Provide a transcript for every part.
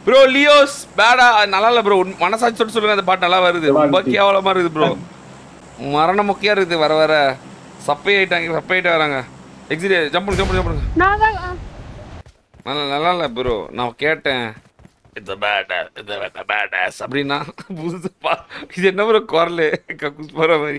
Bro லியோஸ் பேடா நல்லா இல்ல bro. மனசாட்சி சொல்லிட்டு சொல்லுங்க, அந்த பாட்டு நல்லா வருது. ரொம்ப கேவலமா இருக்குது ப்ரோ. மரண மொக்கையா இருக்குது. வர வர சப்பை ஆயிட்டு வராங்க. எக்ஸிட் ஜம்ப் பண்ணுங்க. நல்லா இல்ல ப்ரோ. நான் கேட்டேன் இந்த பேடாஸ் அப்படின்னா இது என்ன ப்ரோ குரல் கக்கூஸ் போற மாதிரி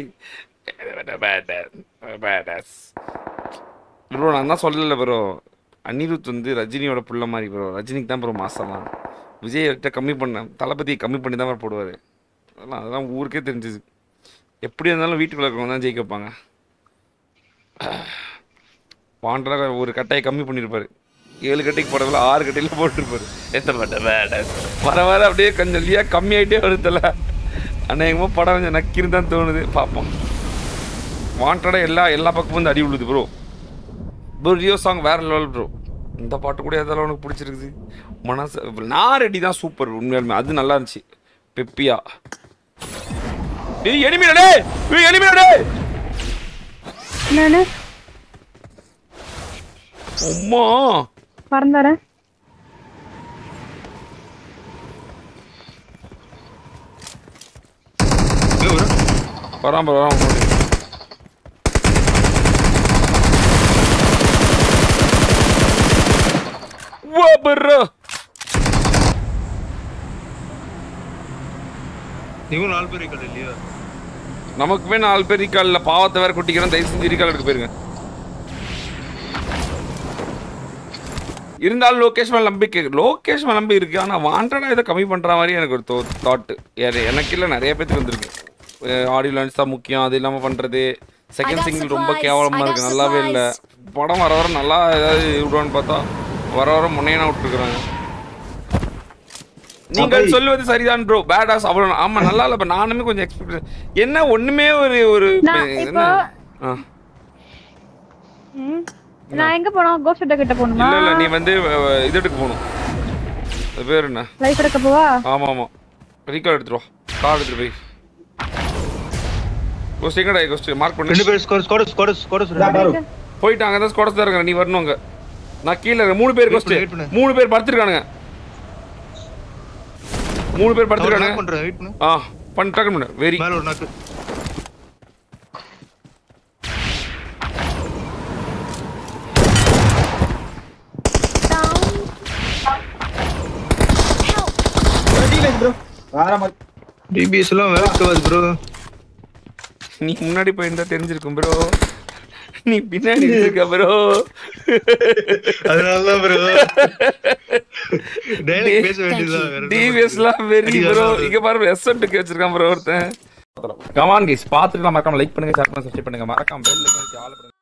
பேடாஸ் ப்ரோ. நான் தான் சொல்லல ப்ரோ. அனிருத் வந்து ரஜினியோட புள்ள மாதிரி ப்ரோ. ரஜினிக்கு தான் ப்ரோ மாசம்லாம். விஜய்கிட்ட கம்மி பண்ண, தளபதியை கம்மி பண்ணி தான் போடுவார். அதெல்லாம் ஊருக்கே தெரிஞ்சுது. எப்படி இருந்தாலும் வீட்டுக்குள்ள இருக்கிறவங்க தான் ஜெயிக்க வைப்பாங்க. பாண்டா ஒரு கட்டையை கம்மி பண்ணியிருப்பாரு. 7 கட்டைக்கு போடுறதுல 6 கட்டையில் போட்டுருப்பாரு. வர வர அப்படியே கொஞ்சம் இல்லையா கம்மியாயிட்டே வருதுல்ல. அநேகமாக படம் கொஞ்சம் நக்கின்னு தான் தோணுது. பார்ப்போம். வாண்டடா எல்லா பக்கமும் வந்து அடி விழுது ப்ரோ. ப்ரோ ரியோ சாங் வேற லெவல் ப்ரோ. இந்த பாட்டு கூட எதெல்லாம் உனக்கு பிடிச்சிருக்குது? மனசு நான் ரெடி தான் சூப்பர். உண்மையாலுமே அது நல்லா இருந்துச்சு. பெப்பியா எனிமிடே அம்மா பறந்தாரேன். வராம bro. நீங்க 4 பேர் இருக்கல இல்லையா? நமக்குமே 4 பேர் இருக்கல. பாவத்தை வேற குட்டிக்கிறோம். தயவு செஞ்சு இருக்கால எடுக்க போயிருங்க. இருந்தாலும் லோகேஷ் மேல நம்பி இருக்கு. ஆனா வாண்டடா இதை கம்மி பண்ற மாதிரி எனக்கு ஒரு தாட். எனக்கு இல்லை, நிறைய பேருக்கு வந்திருக்கு. ஆடியோ லான்ச் தான் முக்கியம், அது இல்லாம பண்றது. செகண்ட் சிங்கிள் ரொம்ப கேவலமா இருக்கு, நல்லாவே இல்லை. படம் வர வர நல்லா ஏதாவது விடுவான்னு பார்த்தா வர வர முன்னையனா விட்டுருக்குறாங்க. நீங்கள் சொல்லுவது சரிதான் ப்ரோ. பேடாஸ் அவ்வளோ. ஆமா நல்லா இல்லை. நானுமே கொஞ்சம் எக்ஸ்பெக்ட் என்ன ஒண்ணுமே ஒரு என்ன நான் எங்க போறோம்? கோஸ்ட் கிட்ட போணுமா? இல்ல நீ வந்து இது எடுக்க போணும். அது பேர் என்ன? லைஃப் எடுக்க போவா? ஆமா ரீகால் எடுத்துட்டு வா. கார்டு எடுத்துட்டு போய் கோஸ்ட் எங்கடா? கோஸ்ட் மார்க் பண்ணு. 2 பேர் ஸ்கோர்ஸ் போயிட்டாங்க. தான் ஸ்குவாட்ஸ் தான் இருக்காங்க. நீ வரணுங்க. நான் கீழ 3 பேர் கோஸ்ட் 3 பேர் படுத்துறானுங்க. 3 பேர் படுத்துறானுங்க. பண்றேன் வெயிட் பண்ணு. பண்ணிட்டாங்க முன்ன. வெரி மேல ஒரு நாக்கு. ப்ரோ ஆரமா டிபிஎஸ் எல்லாம் வேர்க்கவாது ப்ரோ. நீ முன்னாடி போயிருந்தா தெரிஞ்சிருக்கும் ப்ரோ. நீ பின்னாடி இருக்க ப்ரோ. அதனால தான் ப்ரோ டைரக்ட் பேச வேண்டியதா. டிவிஎஸ்லாம் வெரி ப்ரோ. இங்க பாரு எஸ்என்ட்க்கு வச்சிருக்கான் ப்ரோ ஒருத்தன். கமான் கைஸ், பாத்துட்டு மறக்காம லைக் பண்ணுங்க, ஷேர் பண்ணுங்க, சப்ஸ்கிரைப் பண்ணுங்க, மறக்காம பெல் ஐகான் ஆல்